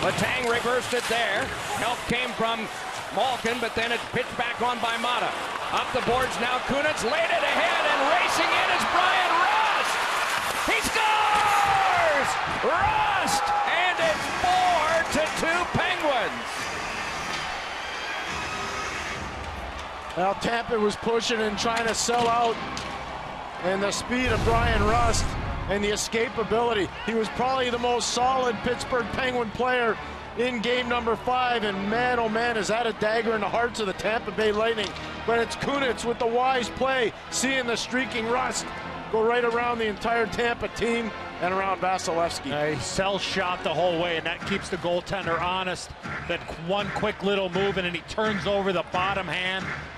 Letang reversed it there. Help came from Malkin, but then it's pitched back on by Mata. Up the boards now, Kunitz laid it ahead, and racing in is Bryan Rust! He scores! Rust! And it's 4-2 Penguins! Well, Tampa was pushing and trying to sell out, and the speed of Bryan Rust and the escapability. He was probably the most solid Pittsburgh Penguin player in game number 5, and man, oh man, is that a dagger in the hearts of the Tampa Bay Lightning. But it's Kunitz with the wise play, seeing the streaking Rust go right around the entire Tampa team and around Vasilevskiy. He cell shot the whole way, and that keeps the goaltender honest. That one quick little move, and then he turns over the bottom hand